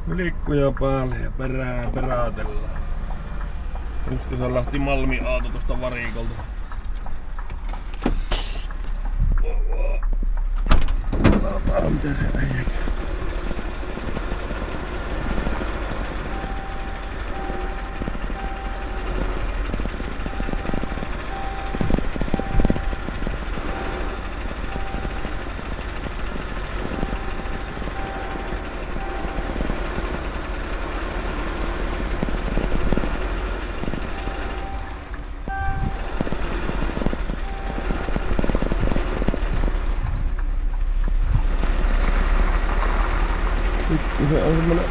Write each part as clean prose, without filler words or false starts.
Liikkuja päälle ja perääntelään. Just se lähti Malmi-aato tosta varikolta. Katsotaan miten se äijä. Se on semmonen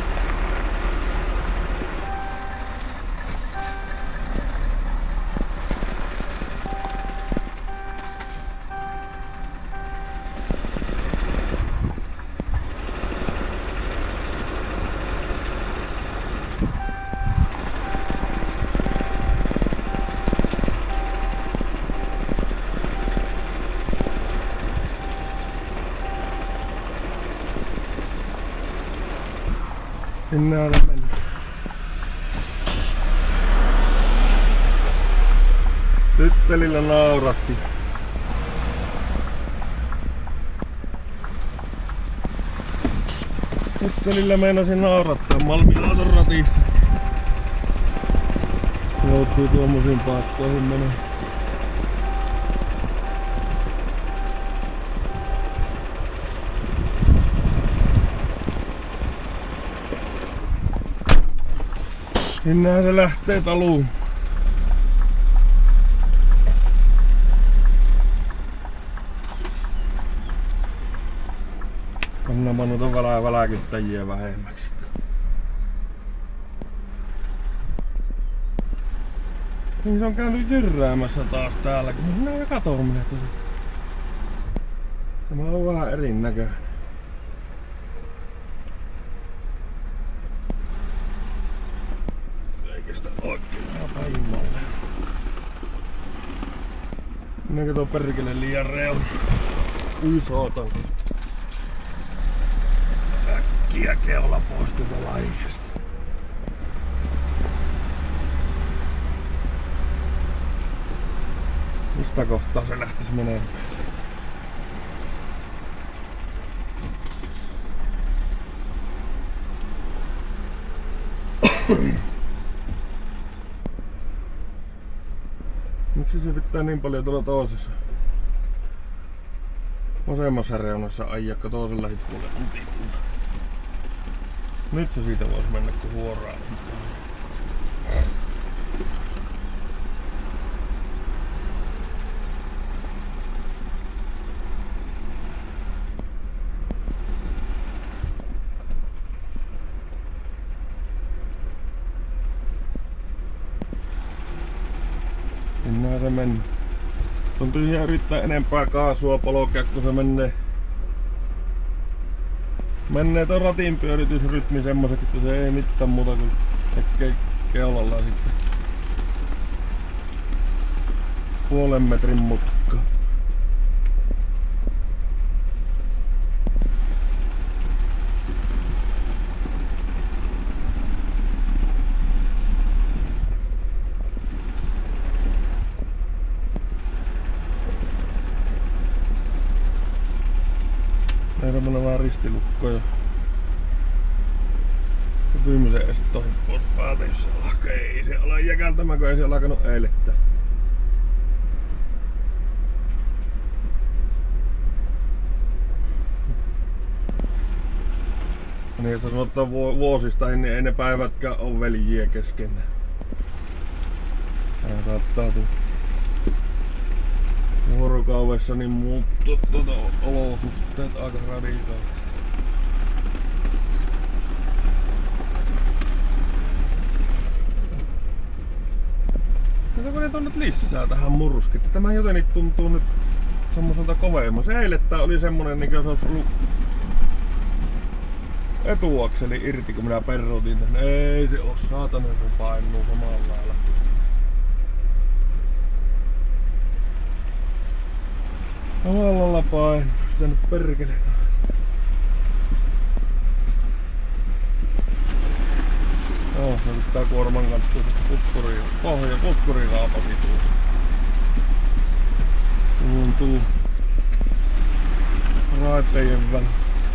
sinne aina mennä. Tyttelillä nauratti. Tyttelillä meinasin naurattaa Malmi-auton ratissa. Joutuu tuommoisiin paikkoihin menee. Sinnehän se lähtee taluun. Pannaanpa noita väläkyttäjiä vähemmäksi. Niin se on käynyt jyrräämässä taas täälläkin. Minä katon minä tosi. Tämä on vähän erinäköinen. Oikein vähän päimmalle. Minä kato perkele liian reun. Sootan. Äkkiä keula pois tuolta laijasta. Mistä kohtaa se lähtis menemään? Miksi se pitää niin paljon tuolla toisessa vasemmassa reunassa ajaa, kun toisella hippuille on tikkuna? Nyt se siitä vois mennä kun suoraan. Sinnehän se meni. Se on tyhjää yrittää enempää kaasua polkea, kun se menee ton ratin pyöritysrytmi semmoseksi, että se ei mitään muuta kuin tekee keulalla sitten puolen metrin mutkaa. Meillä on vähän ristilukkoja. Se viimeisen estoihin pois päältä, jos se alkaa. Ei se ala jäkältämään, kun ei se alkanut eilettää. Niin jos sanotaan vuosista, niin ei ne päivätkään ole veljiä keskenään. Tää saattaa tulla vuorokaudessa niin muuttuu olosuhteet aika radikaalisti. Otetaanko ne tonne lisää tähän murskit? Tämä jotenkin tuntuu nyt semmoiselta kovemmas. Eilen tää oli semmonen niinkö se olisi ollut etuakseli irti kun minä perrotin tän. Ei se oo saatana, kun painuu samalla lailla tuosta. Samalla lailla painuu. Sitä nyt perkeleitä. Joo, se pitää kuorman kanssa tuota puskuriin raapasi tuu raitejen väliin.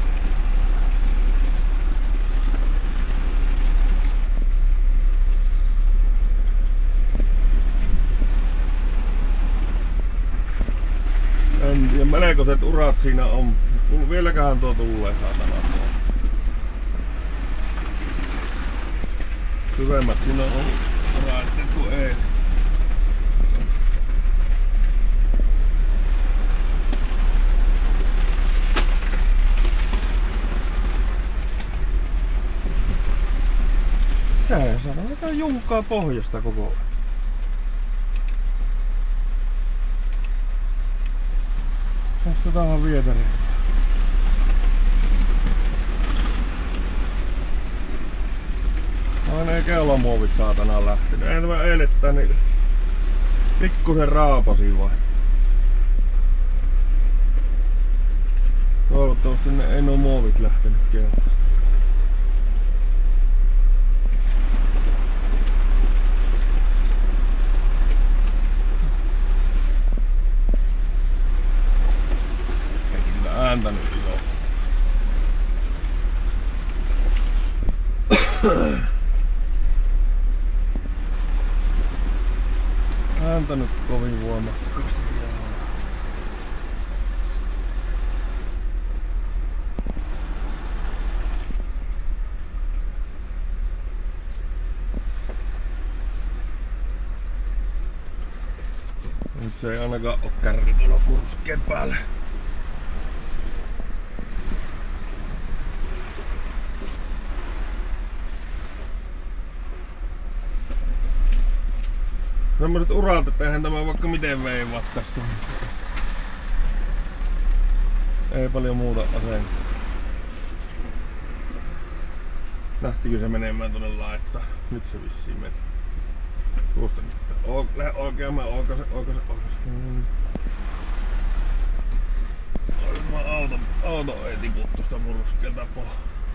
Ja melkoiset urat siinä on. Vieläköhän tuo tulee saatana tuosta. Syvemmät siinä on raitteet kuin ei. Tää sanoo, että junkkaa pohjasta koko ajan. Nostetaan vietäriin. Aina ei kellomuovit saatana lähtenyt. Ei tämä eilettää niin pikkusen raapasi vain. Toivottavasti ei nuo muovit lähtenyt kellosta. Ääntä nyt iso. Ääntä nyt kovin voimakkaasti. Nyt se ei ainakaan oo kärry tuolla murskeen päälle. Semmoiset urat, että eihän tämä vaikka miten veivaa tässä. Ei paljon muuta asennetta. Lähtikö se menemään tuonne laittaa? Nyt se vissiin meni. Tuosta nyt. Lähde oikein, mä oikasen. Auto ei tipu tuosta muruskelta pois.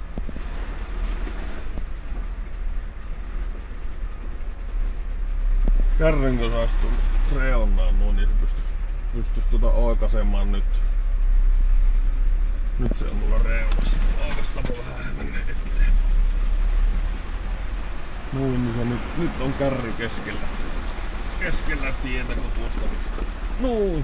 Kärryn kun saisi tulla reunaan noin, niin se pystyis oikaisemaan nyt. Nyt se on tuolla reunassa. Oikaistapa vähän se menee eteen. Noin, niin se nyt on kärri keskellä tietä kun tuosta. Noin.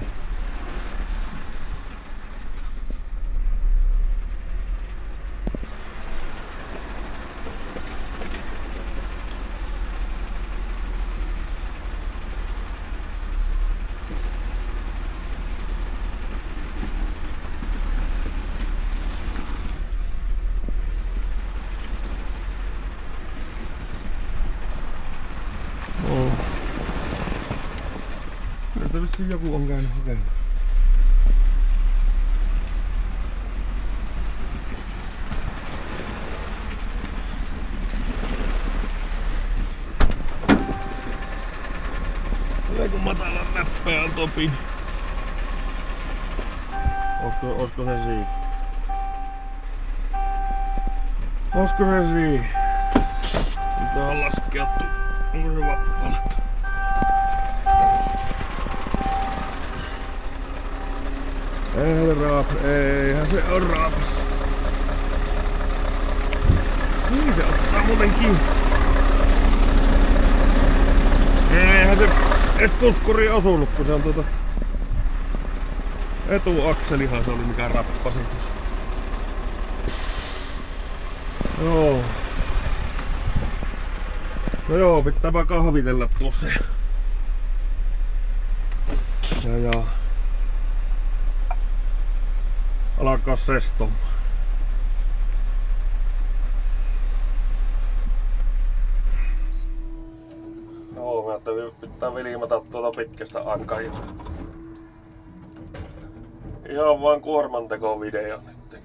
Vissiin joku on käynyt hakemassa. Joku matalan näppeä on topi. Oisko se siinä? Oisko se siinä? Nyt on laskeuttu. Onko se vappalat? Eihän se on raapas. Niin se ottaa muutenkin. Eihän se edes puskuriin osunut, kun se on etuakselihan se oli mikä rappasi tuosta. Joo. No joo, pitääpä kahvitella tuossa. Ja. Alkaa sestomaan. Joo, mä ajattelin, että pitää vilmata tuota pitkästä aikaa. Ihan vaan kuormantekovideo nyt.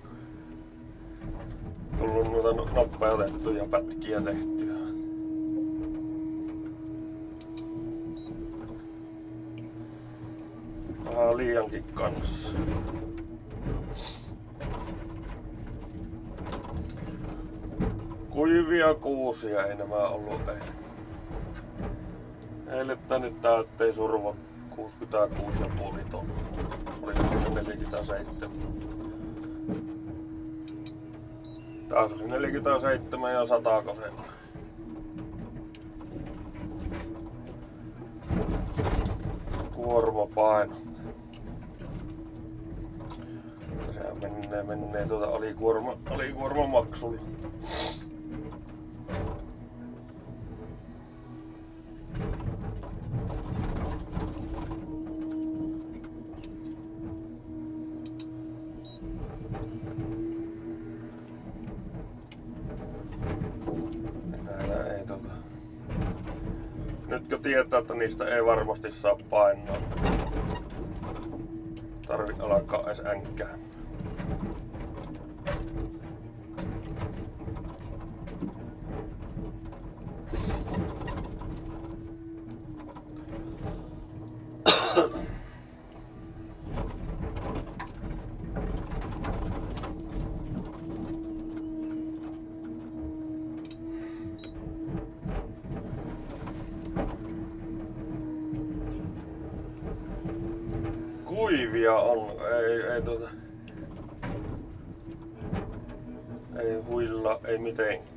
Tullut noita nopeutettuja pätkiä tehtyä. Vähän liiankin kanssa. Kuivia kuusia ei nämä ollut. Eilettä nyt täyttei survon 66,5 tonnia. Oli 47. Taas oli 47 ja 100 kosella. Kuormapaino. Sehän menee alikuormamaksulla. Nytkö tietää, että niistä ei varmasti saa painaa. Tarvi alkaa edes änkää. Kuivia on, ei huilla, ei mitenkään.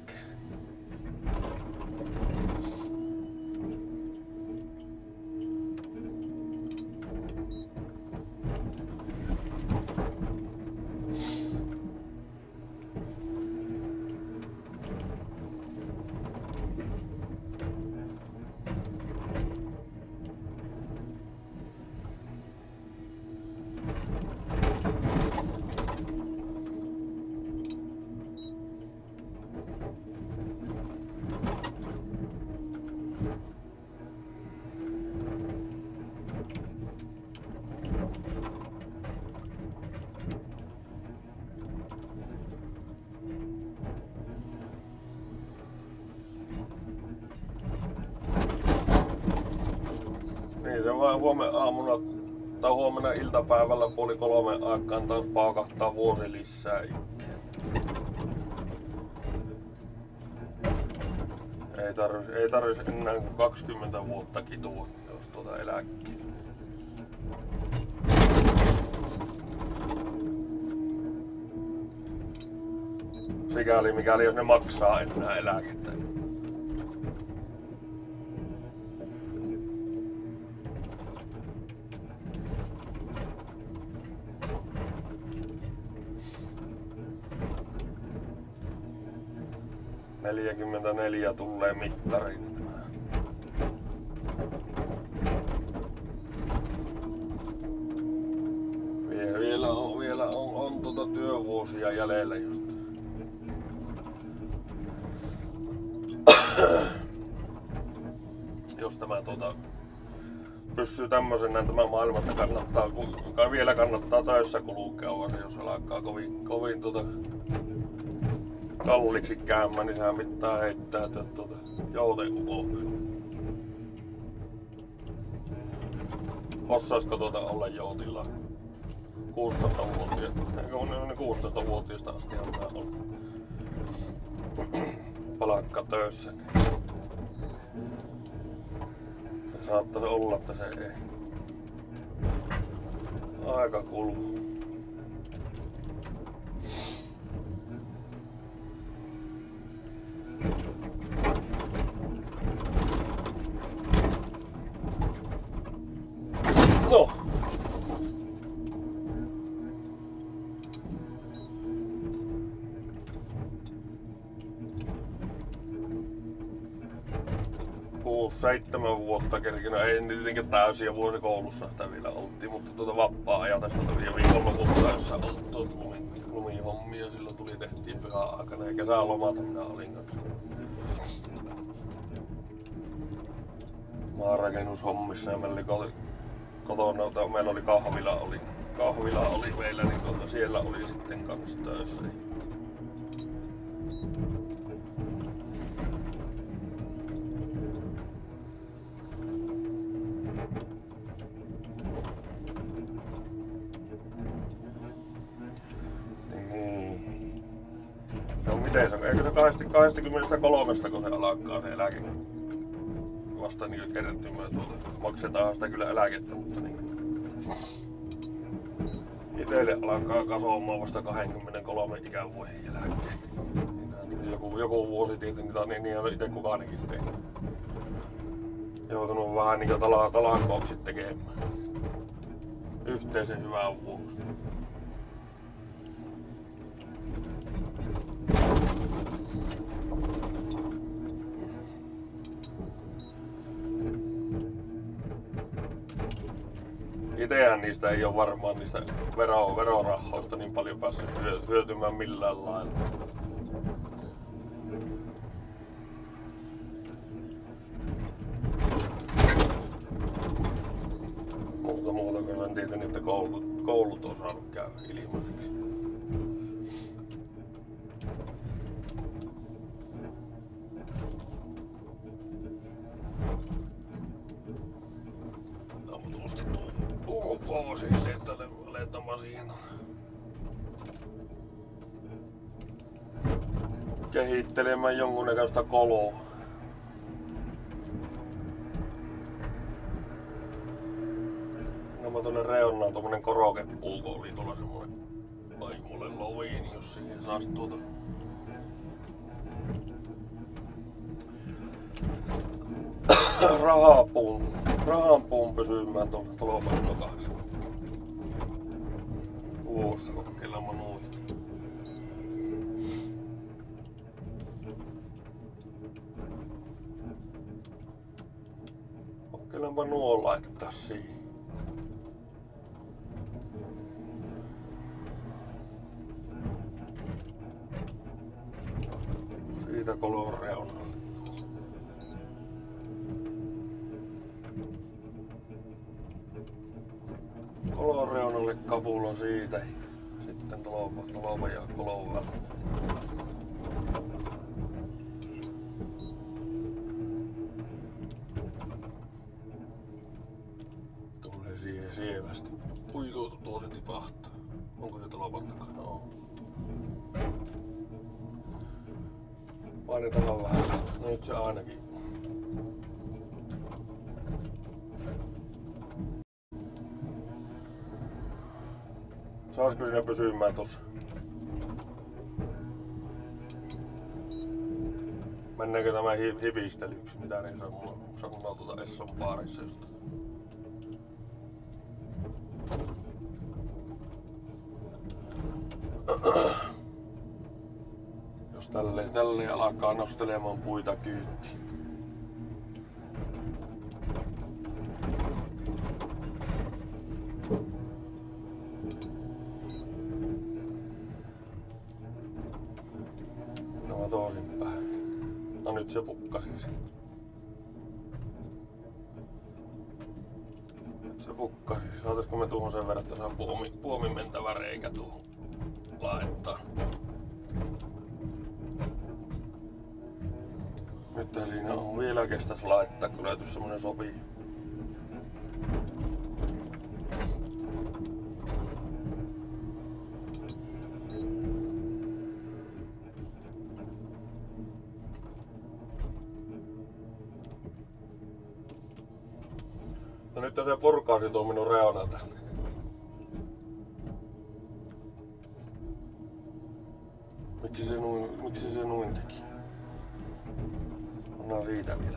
Niin se vaan huomenna aamuna tai huomenna iltapäivällä 2:30 aikaan taas paukahtaa vuosi lisää ikkää. Ei tarvisi enää kuin 20 vuotta kitua, jos eläkkeelle. Sikäli mikäli jos ne maksaa enää eläkettä. ...44 tulee mittariin. Vielä on työvuosia jäljellä just. Jos tämä pysyy tämmöisenä tämä maailma, että vielä kannattaa töissä kulkea, vaan jos alkaa kovin kalliiksi käymään, niin sehän pitää heittää jouteen upoksi. Osaisiko olla joutilla 16-vuotiaista asti tää on palakka töissä. Se saattaisi olla, että se ei. Aika kuluu. No. Seitsemän vuotta kerkinä, ei tietenkään täysiä vuosikoulussa sitä vielä oltiin, mutta vapaa-ajan tästä vielä viikonlopulta, jossa oltiin lumihommia, silloin tehtiin pyhän aikana ja kesälomata minä olin kanssa. Maanrakennushommissa ja meillä oli kotona, meillä oli kahvila oli meillä, niin siellä oli sitten kans töissä. No miten se on? Eikö se 23, kun se alkaa se eläke vasta niin kertymään maksetaan sitä kyllä eläkettä, mutta niin. Itelle alkaa kasvamaan vasta 23 ikävuoden jälkeen. Joku vuosi tietenkin, niin on itse kukaanenkin tehnyt. Joutunut vähän niin talankoksi tekemään. Yhteisen hyvän vuoksi. Itsehän niistä ei ole varmaan niistä verorahoista niin paljon päässyt hyötymään millään lailla. Muuta kuin sen tietenkin, että koulut on saanut käydä ilmaiseksi. Siis että aletaan siihen kehittelemään jonkunnäköistä koloa. No mä tuonne reunaan tommonen korokepuuko oli tuolla semmonen mulle loviin, jos siihen saas rahanpuun pysymään tuolla talouden nokassa. Vuosta kokeilemaan noita. Kokeilemaan nuo laittaa siihen. Siitä kolon reunaan. Kolon reunalle kapulon siitä. Sitten tolova ja kolon väliin. Tulee siihen sievästi. Tuo se tipahtaa. Onko se tolovan takana? On. Painetaan vähän. No nyt se ainakin. Saisiko siinä pysymään tossa? Mennäänkö tämä hivistelyksi? Mitä ne sanoo tuota Esson baarissa just? Jos tälleen alkaa nostelemaan puita kyytiin. No toisinpäin. No nyt se pukkasi siitä. Nyt se pukkasi. Saataisko me tuohon sen verran, että saa puomin mentävä reikä tuohon laittaa. Nythän siinä on vielä kestäisi laittaa, kun löytyisi semmonen sopii. No nyt se purkaisi tuo minun reuna tänne. Miksi se noin teki? Anna siitä vielä.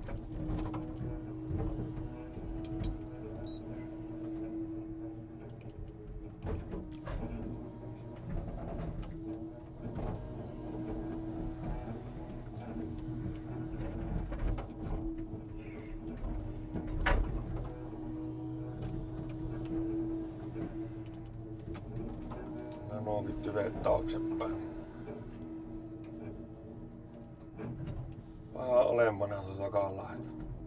Nuokin tyveet taaksepäin. Vähän alempana tuota takalaita.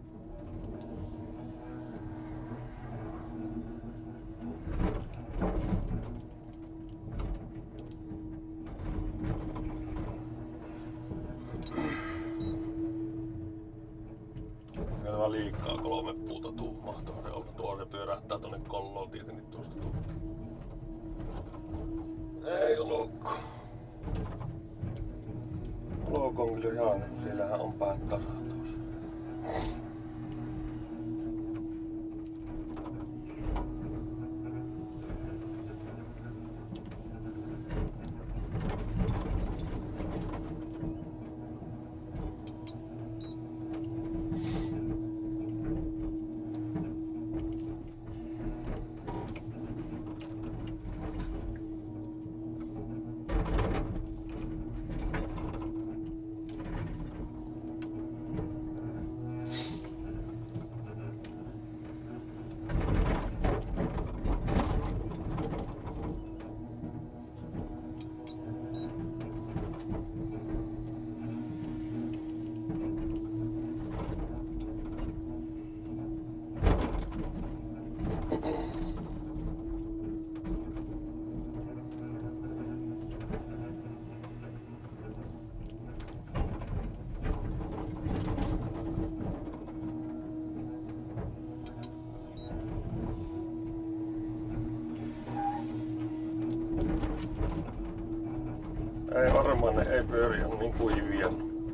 Tämä liikaa 3 puuta tuhmahtaa. Se pyörähtää tonne kolloon tietenkin tuosta tuohon. Ei olukko. Konglojaan, siellähän on päät tasan tuossa. Ei varmaan, ne ei pyöri, on niin kuivia.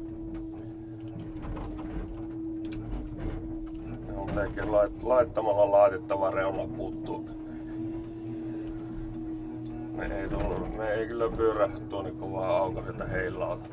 Ne on melkein laittamalla laitettava reuna puuttuu. Ne ei kyllä pyörähdä tuonne kovaa aukaiselta heilauta.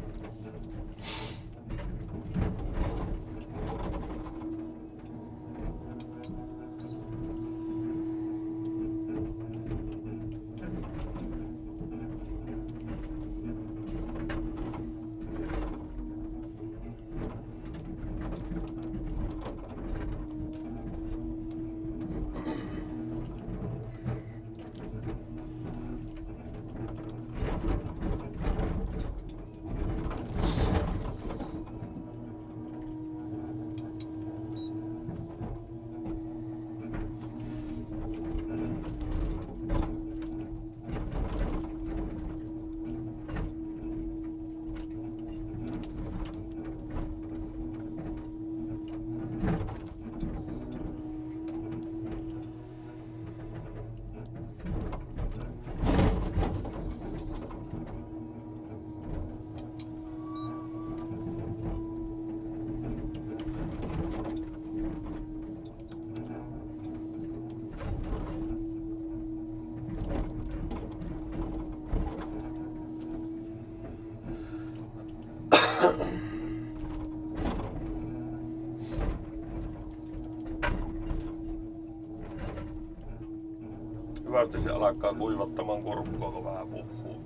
Hyvästi se alkaa kuivattamaan kurkkoa, kun vähän puhuu.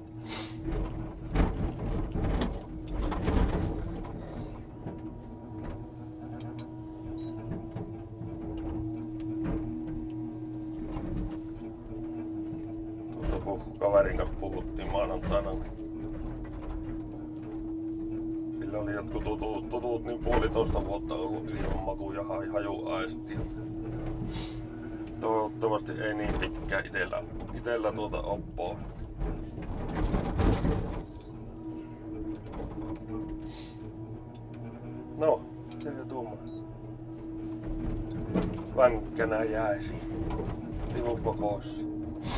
Tuossa kaverin kanssa puhuttiin maanantaina. Sillä oli jotkut tutut niin 1,5 vuotta ollut ilman maku- ja hajuaistia. Toivottavasti ei niin pitkään itellä tuota oppoa. No, se tuumma. Vänkkänä jäisi. Tivuppa pois.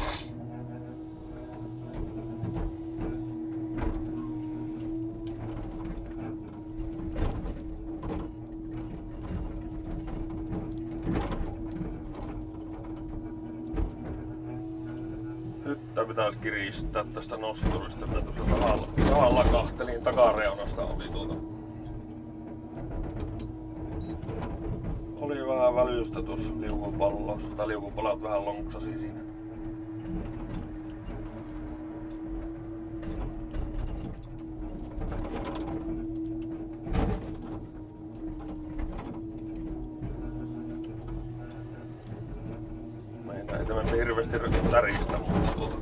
Hyttä pitäisi kiristää tästä nosturista. Mä tuossa sahalla kahtelin takareunasta oli vähän välystä tuossa liukupallossa. Tai liukupallot vähän lonksasi siinä. Ei tämä hirveästi täristä, mutta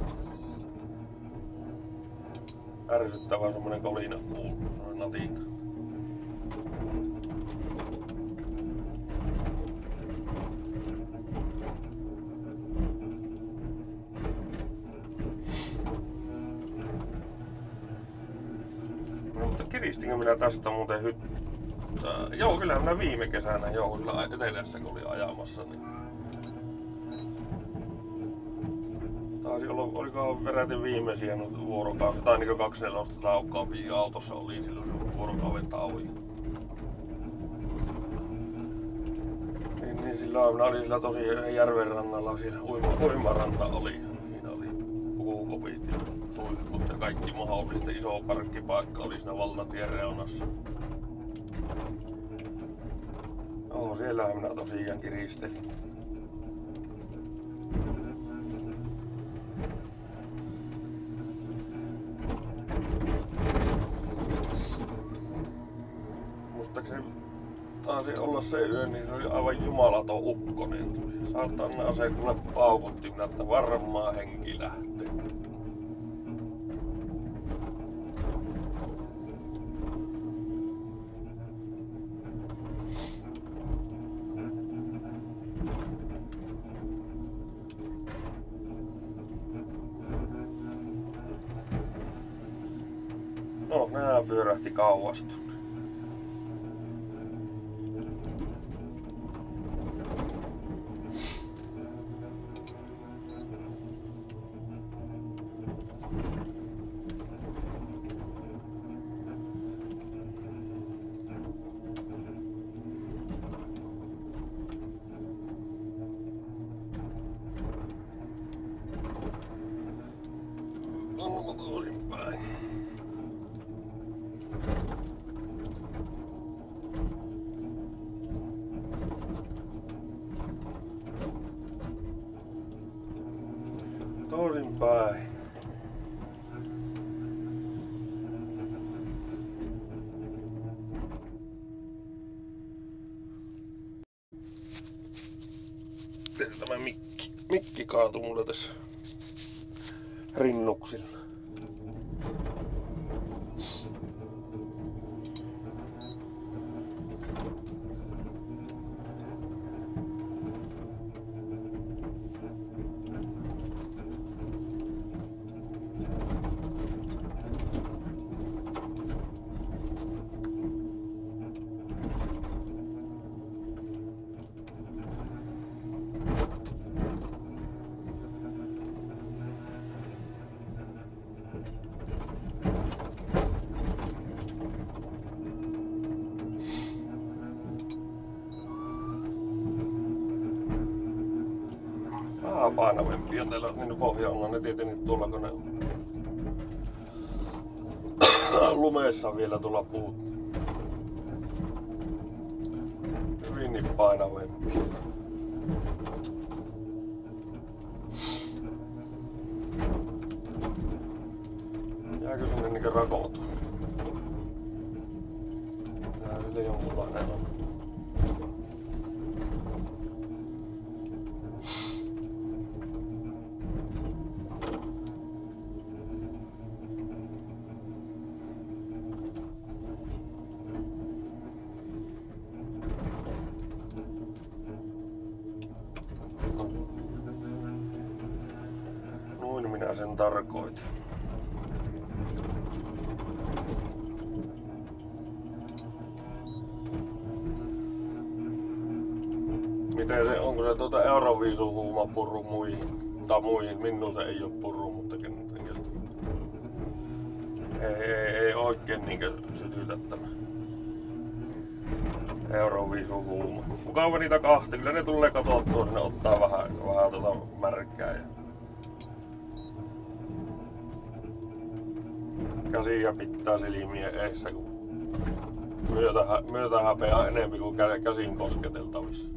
ärsyttävää semmonen kolina kuuluu, semmonen natina. No, mutta kiristinkö minä tästä muuten hyttää? Joo, kyllähän minä viime kesänä sillä etelässä kun oli ajamassa, niin taisi olla, olikohan peräti viimeisiä vuorokausia, tai niin 24 taukoa autossa oli silloin vuorokauden tauon. Niin silloin minä olin sillä tosi järven rannalla, siellä uimaranta oli. Siinä oli puukopit ja suihkut ja kaikki mahdollista. Iso parkkipaikka oli siinä valtatien reunassa. Joo, siellähän minä tosiaan kiristelin. Muistaakseni taisi olla se yö, niin se oli aivan jumalaton ukkonen tuli. Saatana se kuule paukutti minä, että varmaan henki lähtee. No, nää pyörähti kauasta. On toisinpäin. Toisinpäin. Tämä mikki kaatui mulle tässä rinnuksilla. Painavempia täällä niin pohjalla, ne tietenkin tuolla kun ne lumeessa vielä tuolla puut. Hyvinkin painavempia. Jääkö sinne niinkö rakotu? Jää sille jonkunlainen on. Noin minä sen tarkoitin. Miten se, onko se Euroviisun huuma purru muihin? Tai muihin, minun se ei oo purru, mutta ei oikein niinkö sytytä tämä Euroviisun huuma. Mukava niitä kahti, kyllä ne tulee katsottua, sinne ottaa vähän märkää. Ja käsiä pitää silmien eessä, kun myötä häpeää enemmän kuin käsin kosketeltavissa.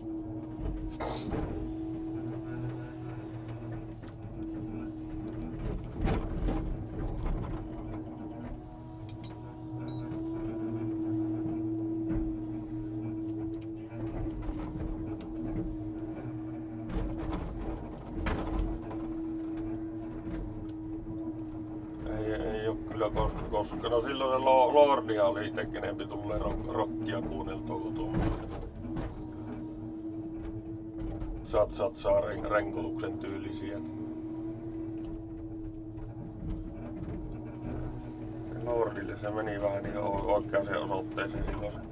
Ei oo kyllä koska no silloin se Lordia oli itsekin enempi tulleen rockia kuunneltua kuin tuommoista. Satsaa renkutuksen tyylisiä. Lordille se meni vähän niin oikeaan osoitteeseen silloin se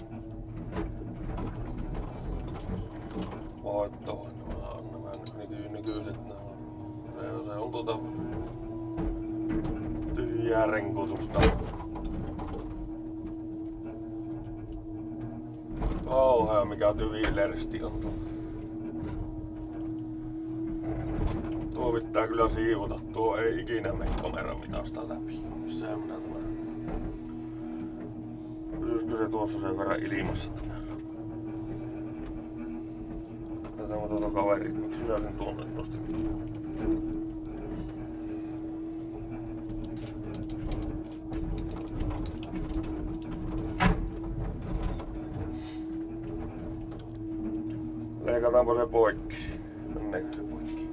voittoon. On nämä nykyiset Ja se on tyhjää renkutusta. Kauhea mikä tyvilersti on tuo. Tuo pitää kyllä siivota. Tuo ei ikinä mene kameramitasta läpi. Missähän minä tämän. Pysyisikö se tuossa sen verran ilmassa tänään? Tämä tuota kaverit. Miksi minä sen tuonne nostin? Leikataanpa se poikki. Menneekö se poikki?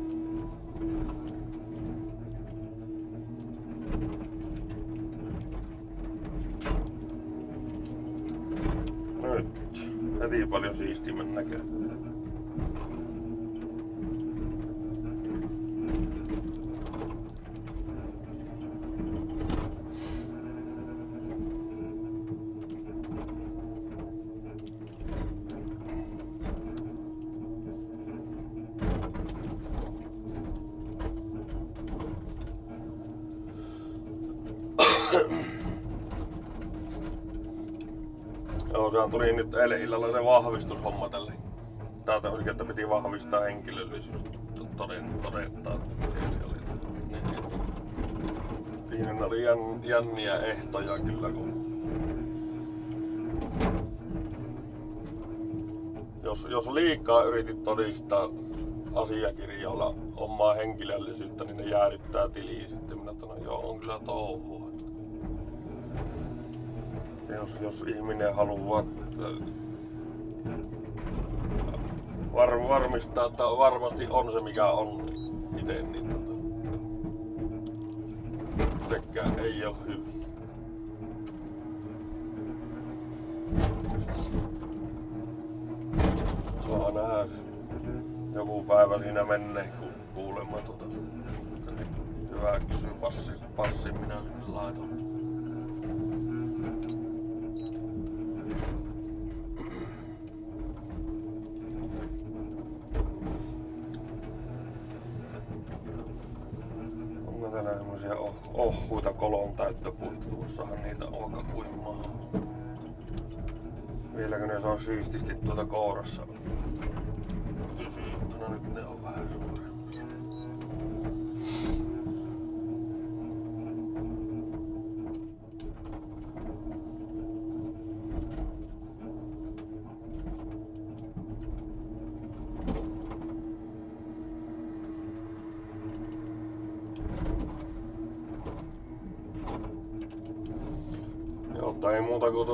Nyt. Heti paljon siistimmän näkö. Joo, sehän tuli nyt eilen illalla se vahvistushomma tälle. Tää tämmösikin, että piti vahvistaa henkilöllisyys. Todentaa, miten se oli. Siinä oli jänniä ehtoja kyllä, kun jos liikaa yritit todistaa asiakirjoilla omaa henkilöllisyyttä, niin ne jäädyttää tiliin sitten. Minä sanoin, joo, on kyllä touhua. Jos ihminen haluaa varmistaa, että varmasti on se mikä on itse, niin sekään ei ole hyvin. Saa nähdä joku päivä siinä menee, kun kuulemma hyväksyy passin minä sinne laitoin. Onko täällä semmosia ohuita kolon täyttöpuita? Tuossahan niitä on vaikka kuimaa. Vieläkö ne saa siististi tuota kourassa pysyä? No nyt ne on vähän suurempia. Jotta ei muuta kuin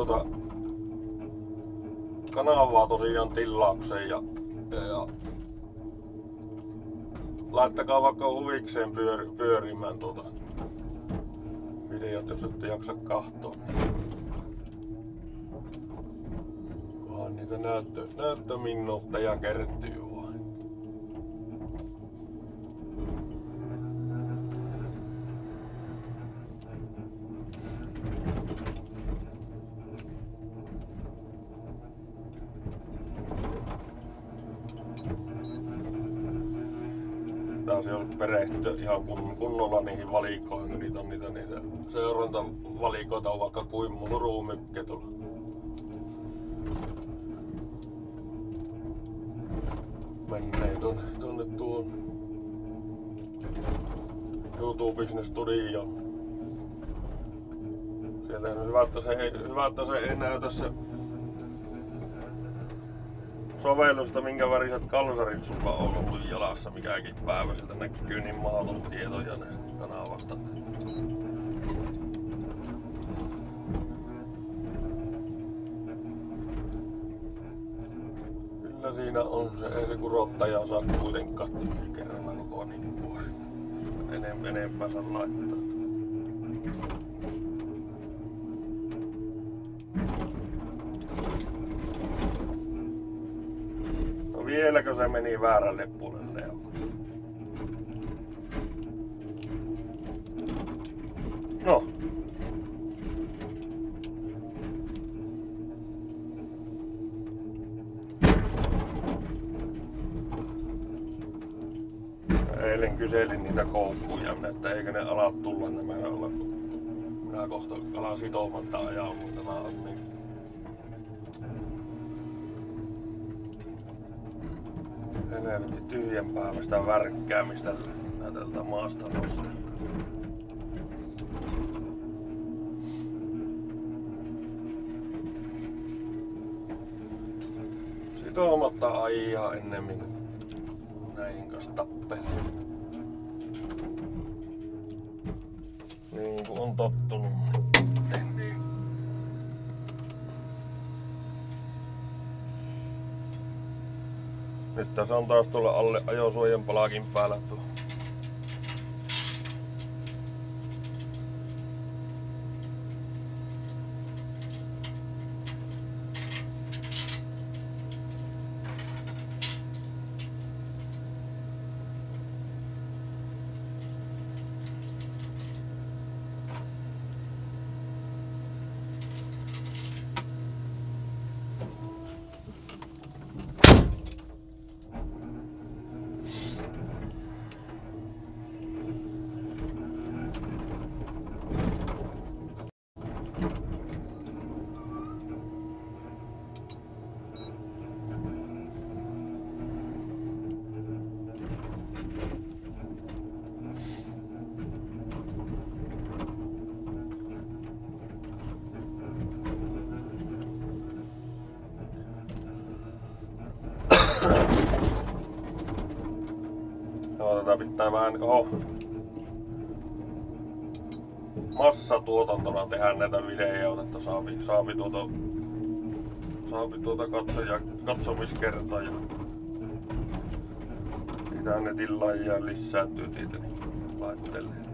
kanavaa tosiaan tilaukseen ja laittakaa vaikka huvikseen pyörimään videot, jos ette jaksa katsoa. Kunhan niitä näyttöminuutteja kertyy vaan. Pitäisi jos perehtyä ihan kunnolla niihin valikoihin, kun niitä on niitä seurantavalikoita on vaikka kuin murumykkä tuolla. Menee tonne tuon YouTube Studioon. Sieltä on hyvä, että se ei näytä se sovellusta, minkä väriset kalsarit sulla on ollut jalassa mikäkin päivä. Sieltä näkyy niin mahdoton tietoja näistä kanavasta. Kyllä siinä on se, ei se kurottaja saa kuitenkaan tyhjä kerralla koko nippua. Enempää saa laittaa. Vieläkö se meni väärälle puolelle joku? No. Eilen kyselin niitä koukkuja, että eikö ne ala tulla nämä olla. Minä kohta alan sitomatta ajaa, mutta tämä on niin. Helvetti tyhjänpäiväistä värkkäämistä tältä maasta nostaa. Sitomatta ajaa ennemmin näin kanssa tappelin. Niin kuin on tottunut. Nyt tässä on taas tuolla alle ajosuojan palakin päällä tuo. Joo, tätä pitää vähän massatuotantona tehdä näitä videoita, että saapi katsomiskertoja. Sitä netin lajia lisääntyy niitä, niin laittelee.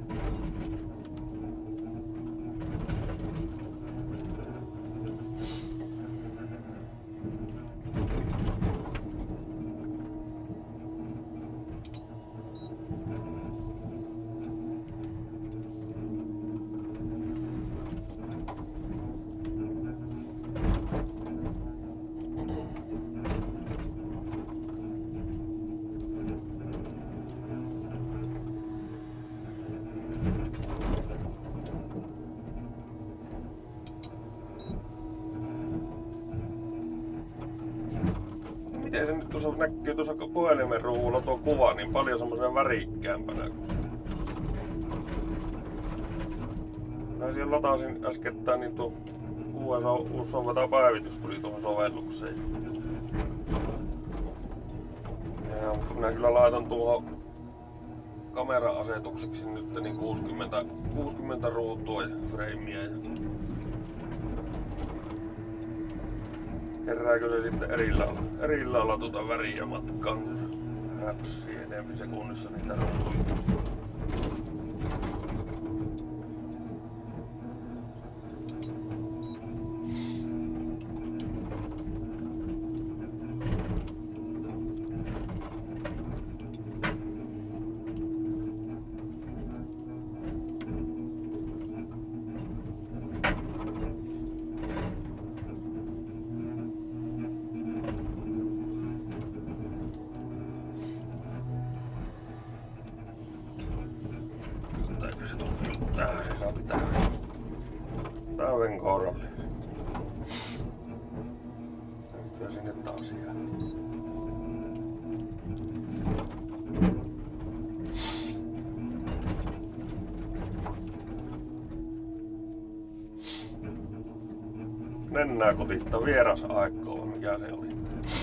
Miten se nyt tuossa näkyy tuossa puhelimen ruudulla tuo kuva niin paljon semmosena värikkäämpänä. Mä siellä latasin äskettäin niin tuo uusi soveta-päivitys tuli tuohon sovellukseen. Ja, mutta minä kyllä laitan tuohon kamera-asetukseksi nyt niin 60 ruutua ja freimiä. Kerääkö se sitten eri lailla tuota väriä matkaan, kun se räpsii enemmän sekunnissa niitä ruutuja. Se tuntuu tähän, se saa pitää täyden kohdalle. Kyllä sinne taas jää. Nennää kutitta vieras aikoo, mikä se oli?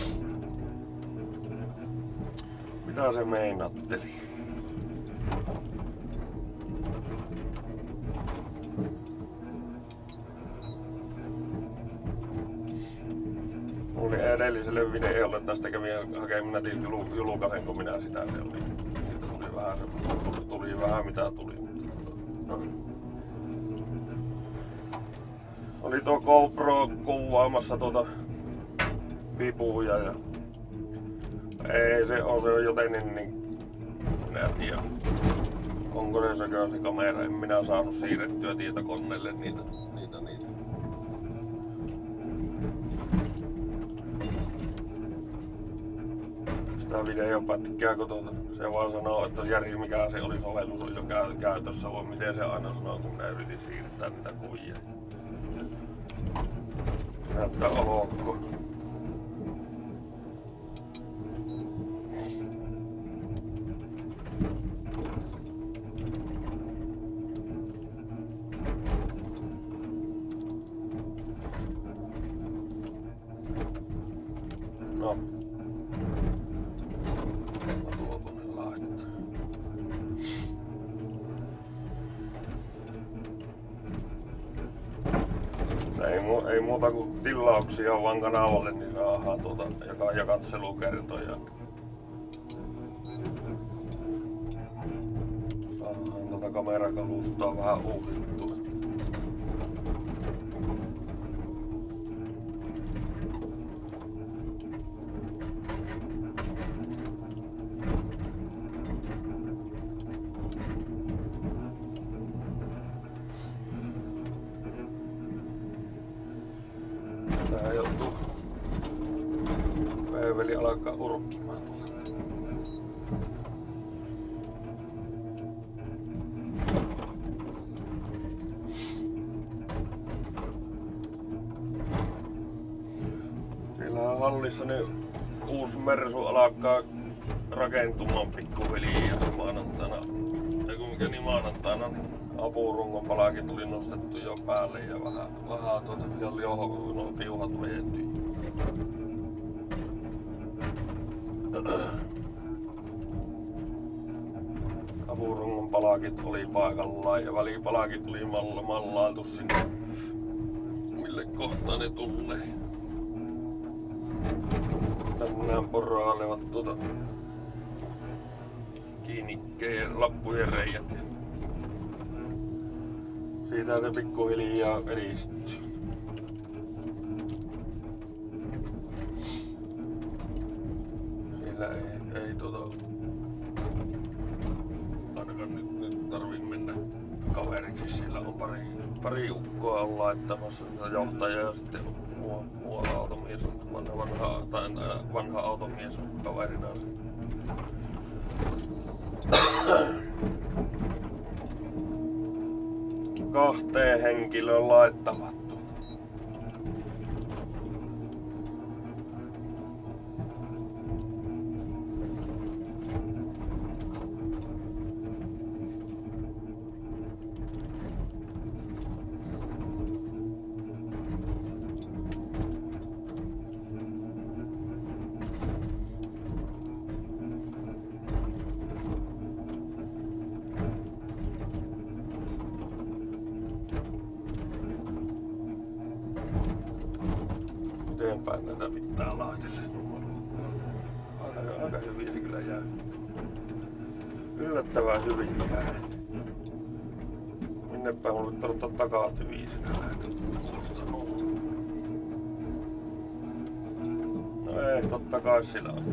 Mitä se meinatteli? Oli edelliselle videolle tästä kävin hakemaan julkaisen, kun minä sitä se oli. Siitä tuli vähän mitä tuli. Oli tuo GoPro kuvaamassa vipuja ja ei se on jotenkin niin minä tiedä. Onko se kamera, en minä saanut siirrettyä tietokoneelle niitä. sitä videopätkää, kun se vaan sanoo, että Jari, mikä se oli sovellus on jo käytössä, vai miten se aina sanoo, kun ne yritin siirtää niitä kuvia. Näyttää olokko. No. Mä tuonne laittaa. Ei muuta kuin tilauksia vaan kanavalle, niin saadaan ja katselukertoja. Saadaan kamerakalustoa vähän uusittua. Tää joutuu Veeveli alkaa urkkimaan tuolla. Siellä hallissa niin uusi Mersu alkaa rakentumaan pikkuhiljaa maanantaina. Eiku mikä niin maanantaina, niin apurungon palakin tuli nostettu jo päälle ja vähän jo piuhat vejettiin. Apurungon palakit oli paikallaan ja välipalakit tuli mallailtu sinne, mille kohtaan ne tulee. Tänään porailevat kiinnikkeen lappujen reijät. Siitä ne pikkuhiljaa edistyy. Sillä ei ainakaan nyt tarvii mennä kaveriksi. Siellä on pari ukkoa on laittamassa niitä johtajia ja sitten muualla automies on vanha automies on kaverina. Kahteen henkilöön laittavat. Eteenpäin näitä pitää laitella. Aika hyvin se kyllä jää. Yllättävän hyvin jää. Minnepäin mulle pitää ottaa takatyviisinä lähettä. No ei, totta kai sillä on.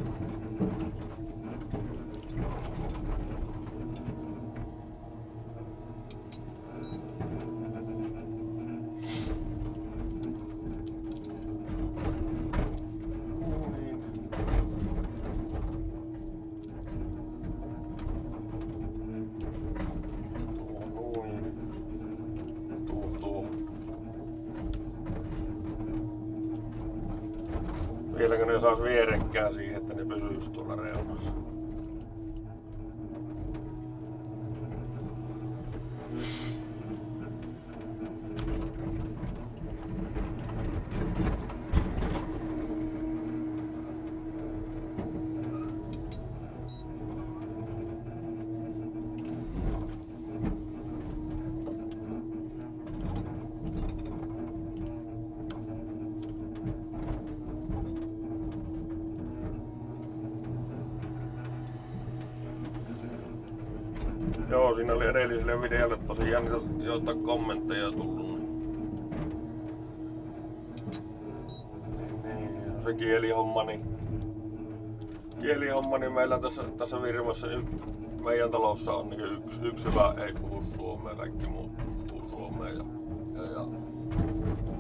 Vieläkö ne saisi vierekkää siihen, että ne pysyisi tuolla reunassa? Joo, siinä oli edelliselle videolle tosi jännitä jotain kommentteja tullut. Niin, se kielihomma, niin meillä tässä firmassa meidän talossa on niin yksi hyvä ei puhu suomea, kaikki muut puhuu suomea.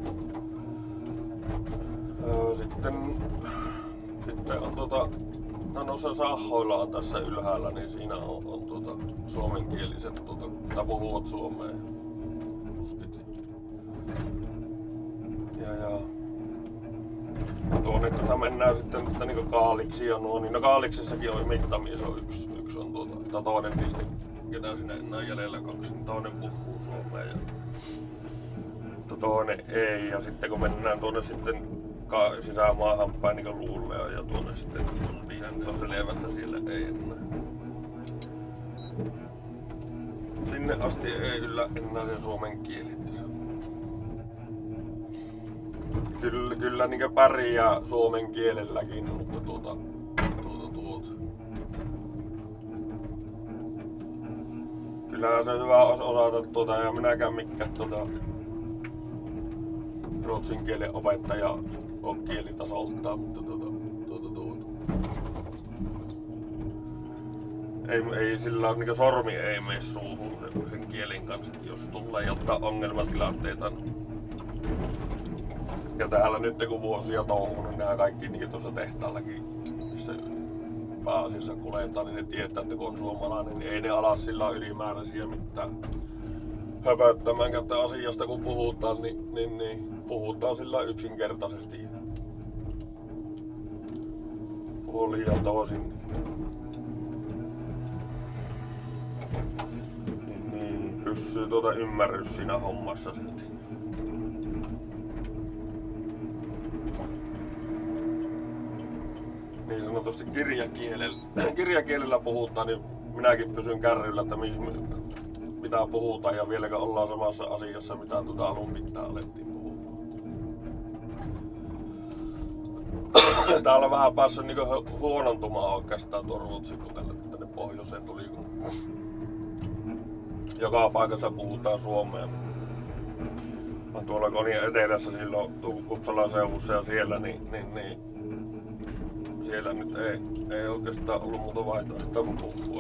Sitten on No noissa sahoilla on tässä ylhäällä, niin siinä on suomenkieliset tai puhuvat suomea kuskit. Ja tuonne kun mennään sitten niinku Kaaliksi ja nuo, niin no Kaaliksissakin on mittamies, on yksi on toinen niistä, ketä sinne enää jäljellä 2, niin toinen puhuu suomea ja toinen ei. Ja sitten kun mennään tuonne sitten sisämaahan päin niin Luulea ja tuonne sitten niin on selvä, että siellä ei enää. Sinne asti ei yllä enää se suomen kieli. Kyllä niin pärjää suomen kielelläkin, mutta kyllähän se hyvä osata ja minäkään mikään ruotsin kielen opettaja on kielitasoltaan, mutta ei sillä niin sormi ei mene suuhun sen kielen kanssa, jos tulee jotain ongelmatilanteita. Ja täällä nyt kun vuosia touhunut, nämä kaikki niin tuossa tehtaallakin, missä pääasiassa kuljetaan, niin ne tietää, että kun on suomalainen, niin ei ne ala sillä ylimääräisiä mitään höpöttämään asiasta kun puhutaan, niin puhutaan sillä yksinkertaisesti puolin ja toisin. Niin pysyy ymmärrys siinä hommassa sitten. Niin sanotusti kirjakielellä puhutaan, niin minäkin pysyn kärryllä, että mitä puhutaan ja vieläkö ollaan samassa asiassa, mitä alun pitää alettiin puhumaan. Täällä vähän päässyt niin huonontumaan oikeastaan tuo ruotsi, kun tänne pohjoiseen tuli. Joka paikassa puhutaan suomea. On tuolla Konian etelässä silloin Uppsalan seudussa ja siellä, niin siellä nyt ei oikeastaan ollut muuta vaihtoehtoa kuin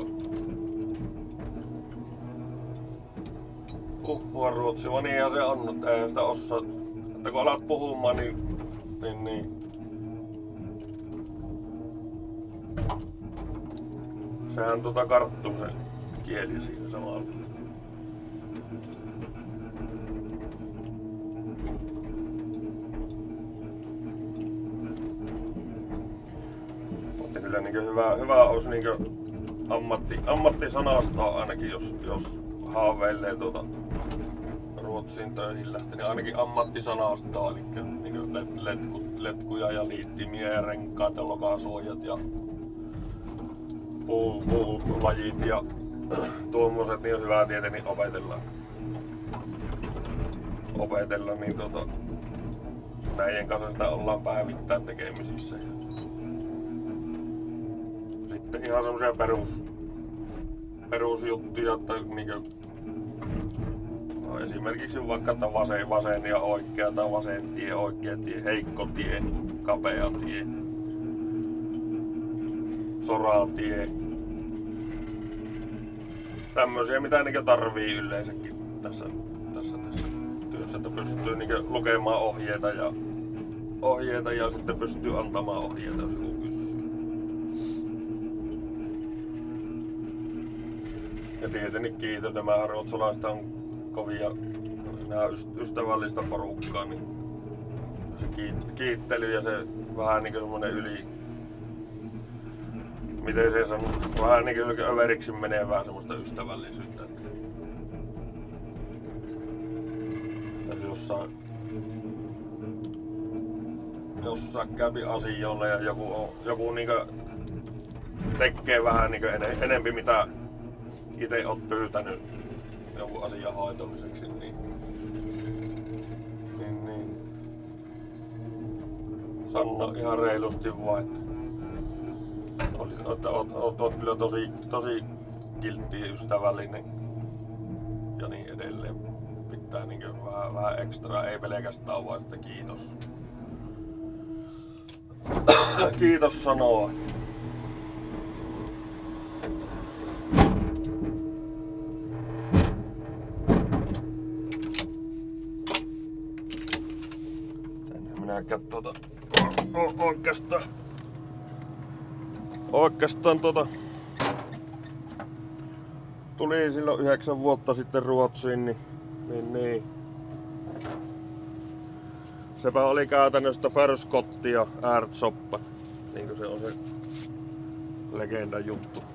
puhua ruotsia, vaan niinhän se on, että ei sitä osaa. Että kun alat puhumaan, niin sehän karttuu se kieli siinä samalla. Kyllä niin hyvä olisi niin ammattisanastoa ainakin, jos haaveilee Ruotsiin töihin lähtee, niin ainakin ammattisanastoa, eli niin letkuja ja liittimiä ja renkaat ja lokasuojat ja puulajit ja tuommoiset, niin on hyvä tietenkin opetella niin näiden kanssa sitä ollaan päivittäin tekemisissä. Sitten ihan semmosia perusjuttuja, että no esimerkiksi vaikka että vasen ja oikea tai vasen tie, oikea tie, heikko tie, kapea tie, soratie. Tämmösiä mitä tarvii yleensäkin tässä työssä, että pystyy lukemaan ohjeita ja sitten pystyy antamaan ohjeita, jos joku kysyy. Ja tietenkin kiitos, nämä ruotsalaiset on kovia, nämä ystävällistä porukkaa, niin se kiittely ja se vähän niin kuin semmonen miten se sanoo, vähän niin kuin överiksi menevää semmoista ystävällisyyttä. Että jossain käypi asioilla ja joku niinku tekee vähän niinku enempi mitä itse oot pyytänyt jonkun asian hoitamiseksi, niin sano ihan reilusti vaan, että oot kyllä tosi kiltti ja ystävällinen ja niin edelleen. Pitää niinku vähän ekstraa, ei pelkästään vaan, että kiitos. Kiitos sanoa. Minäkään oikeastaan Oikeastaan tuli silloin 9 vuotta sitten Ruotsiin, niin sepä oli käytännössä Förskott ja ärtsoppa. Niinku se on se legendan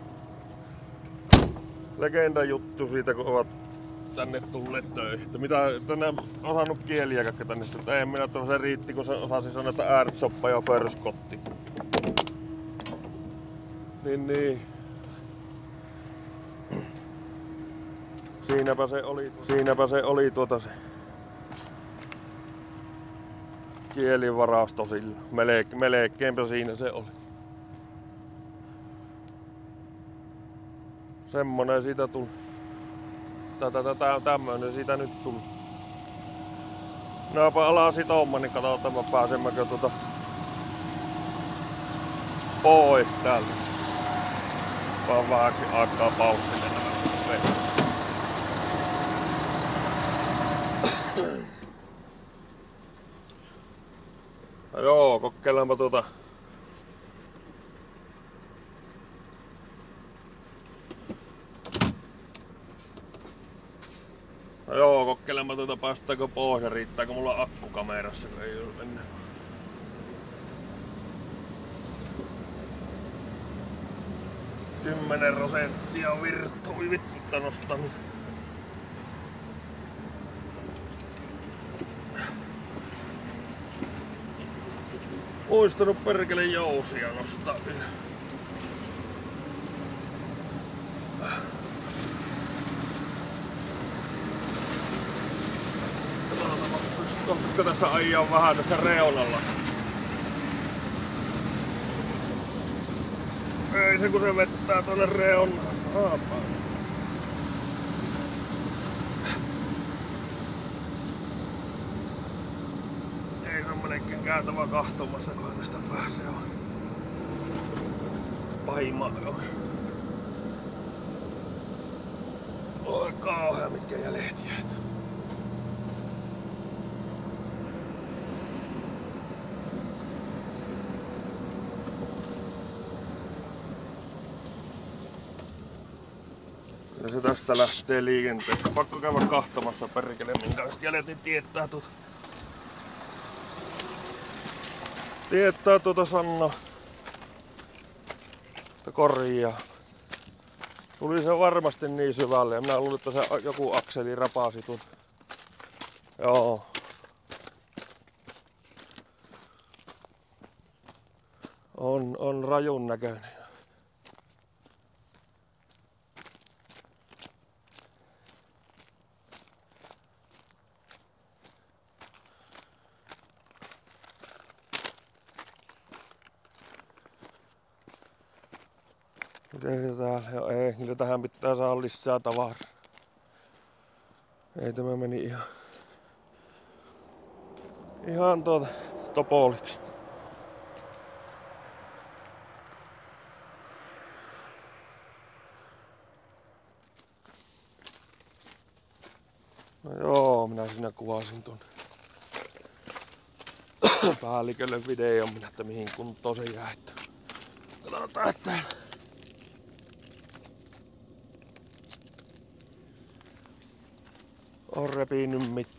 juttu siitä, kun ovat tänne tulleet töihin. Mitä tänne osannut kieliäkään tänne, että ei minä se riitti, kun se osasi sanoa, että ärtsoppa ja Förskotti. Niin. Siinäpä se oli se kielivarasto sillä. Melkeinpä siinä se oli. Semmonen siitä tuli. Tämmönen siitä nyt tuli. Naapa alaa sitomaan, niin katsotaan pääsemmekö pois täältä. Vaan vähäksi aikaa paussille nämä vedet. No joo, kokeillaanpa päästäänkö pois ja riittääkö mulla akku kamerassa, kun ei oo mennä. %10 virtui vittu nostanut. Muistanut perkele jousia nostaa vielä. Kohtaisiko tässä ajaa vähän tässä reunalla? Ei se kun se vettää tuonne reunaan. Saapaan. Ei semmonenkin käytävä kahtomassa, kun tästä pääsee. Pahimmaa jo. Oi kauhea, mitkä jäljet jäät. Ja se tästä lähtee liikenteestä. Pakko käydä kahtomassa perkele, minkälaiset jäljet niin tietää Sanna. Korjaa. Tuli se varmasti niin syvälle ja minä luulin, että se joku akseli rapasi tuon. Joo. On rajun näköinen. Miten se täällä? Joo, ei, kyllä tähän pitää saada lisää tavaraa. Ei tämä meni ihan topoliksi. No joo, minä siinä kuvasin tuon päällikölle videon, että mihin kuntoon se jää. Katsotaan, että on repinyt mitään.